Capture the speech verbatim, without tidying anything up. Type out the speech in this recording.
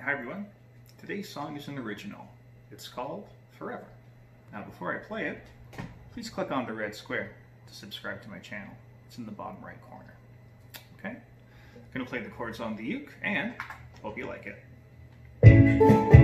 Hi everyone. Today's song is an original. It's called Forever. Now before I play it, please click on the red square to subscribe to my channel. It's in the bottom right corner. Okay? I'm going to play the chords on the uke and hope you like it.